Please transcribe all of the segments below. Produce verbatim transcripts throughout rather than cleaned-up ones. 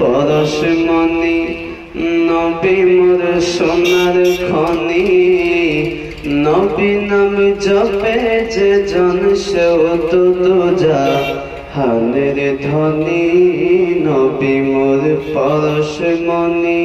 পরশমণি নবী মোর সোনার খনি নবী নাম জপে যে জন সেও তো দুজা হানের ধ্বনি নবী মোর পরশমণি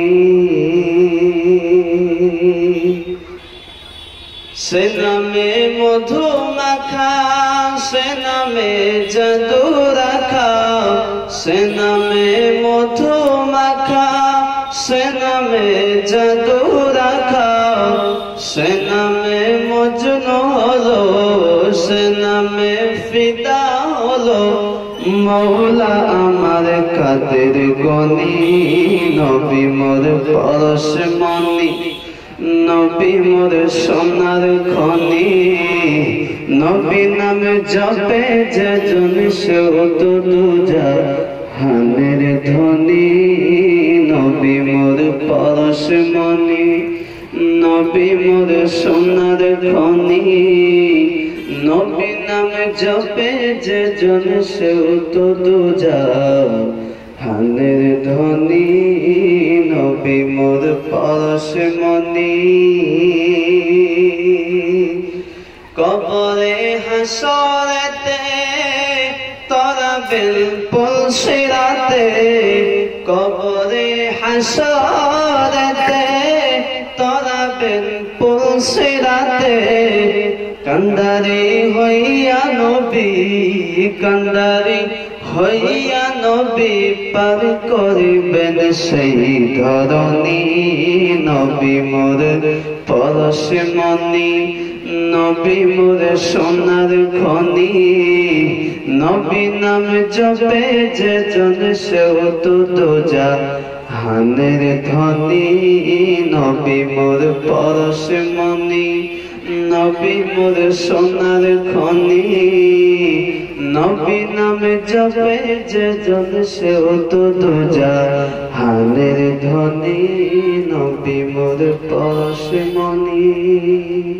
সে নামে মধু মাখা সে নামে জাদু রাখা সে নামে মধু মাখা সে নামে জাদু রাখা সে নামে মজনু হলো সে নামে ফিদা হলো মৌলা আমার কাদের গনি নবী মোর পরশমণি নবী মোর সোনার খনি নবী নাম জপে যে জন সেও তো দুজা হানের ধ্বনি নবী মোর পরশমণি নবী মোর সোনার খনি নবী নাম জপে যে জন সেও তো দুজা হানের ধ্বনি নবী মোর পরশমণি কবরে হাসরেতে তরাবেল পুলসিরাতে কবরে হাসরেতে তরাবেল পুলসিরাতে কান্দারি হইয়া নবী কান্দারি হইয়া নবী পার করিবেন সেই ধরণী নবী মোর পরশমণি নবী মোর সোনার খনি নবী নাম জপে যে জন সেও তো দুজা হানের ধ্বনি নবী মোর পরশমণি নবী মোর সোনার খনি নবী নাম জপে যে জন সেও তো দুজা হানের ধ্বনি নবী মোর পরশমণি।